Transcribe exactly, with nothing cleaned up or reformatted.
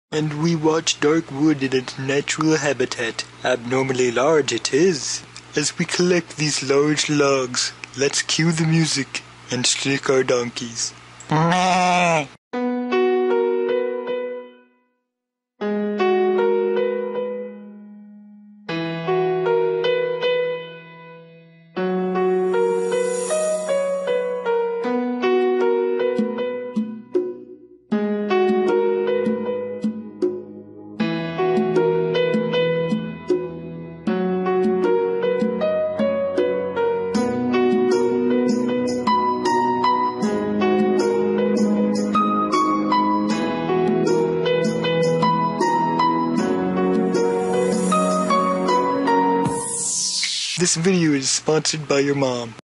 And we watch dark wood in its natural habitat. Abnormally large it is. As we collect these large logs, let's cue the music and stick our donkeys. This video is sponsored by your mom.